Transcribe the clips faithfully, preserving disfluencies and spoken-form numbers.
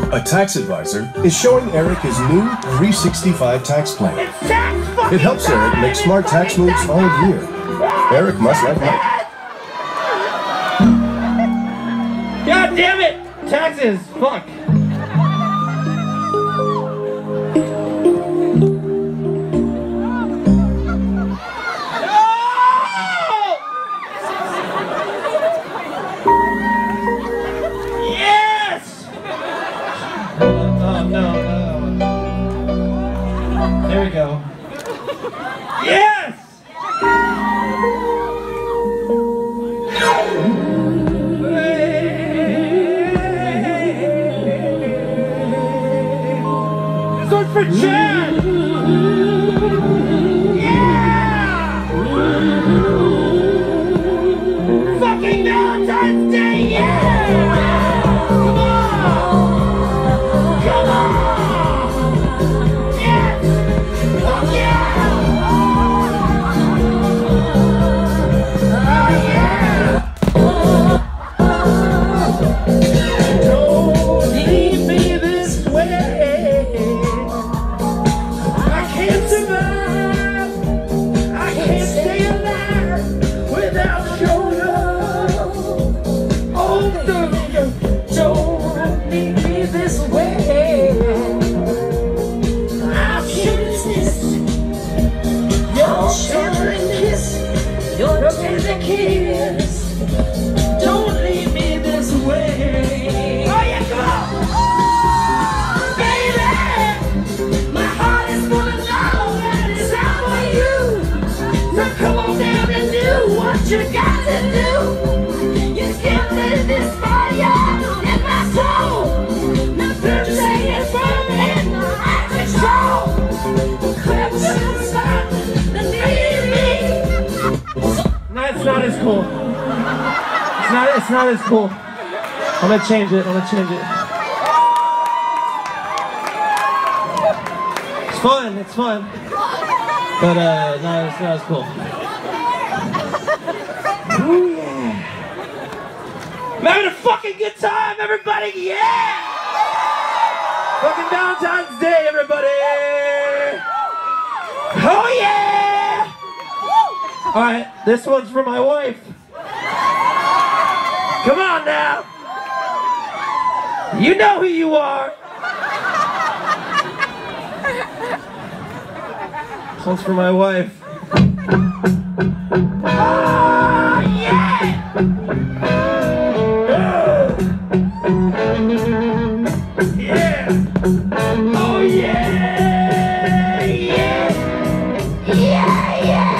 A tax advisor is showing Eric his new three sixty-five tax plan. It helps Eric make smart tax moves all year. Eric must like money. God damn it! Taxes! Fuck! There we go. Yes! This one's for Chad! Yeah! Fucking Valentine's Day, yeah! Come on! Come on! Kiss. Don't leave me this way. Oh yeah, come on, baby. My heart is full of love and it's out for you. So come on down and do what you got to do. You can't let this fire in my soul. The birthday is burning out of control. Clips inside the need me. No, it's not as cool. It's not, it's not as cool. I'm gonna change it, I'm gonna change it. It's fun, it's fun. But uh, no, it's not as cool. Ooh, yeah. I'm having a fucking good time, everybody, yeah! Fucking Valentine's Day, everybody! Oh yeah! Alright, this one's for my wife. Come on now. You know who you are. This one's for my wife. Oh, yeah! Yeah! Oh, yeah! Yeah! Yeah, yeah!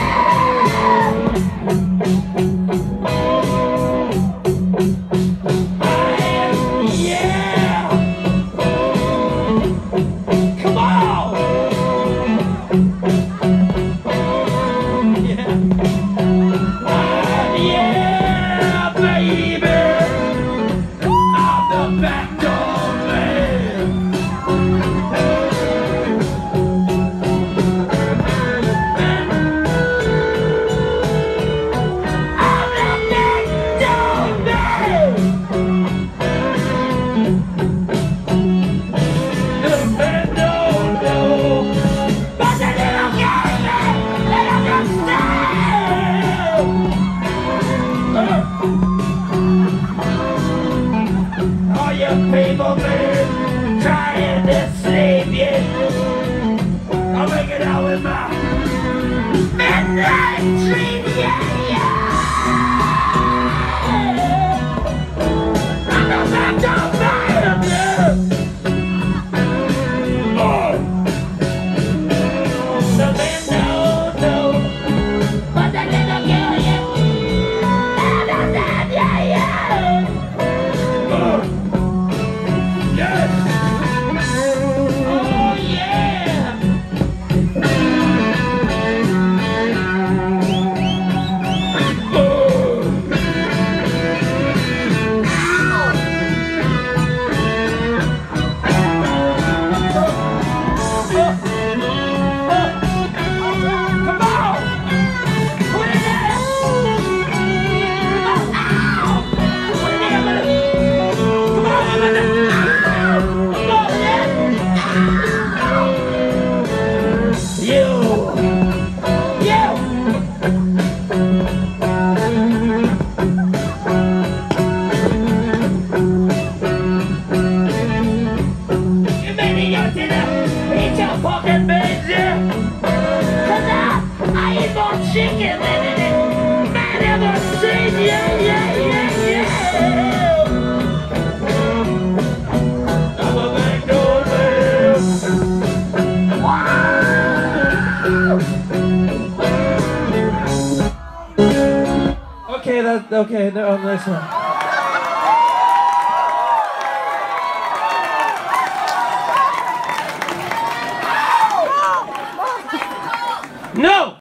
People been trying to sleep yet. I'll make it out with my midnight dream, yeah, yeah. I'm about to find them, yeah. Oh. The man don't know, but the little girl, yeah. Yeah, yeah, yeah. Oh. Yes! Oh yeah! Okay, that okay. No, nice one. No!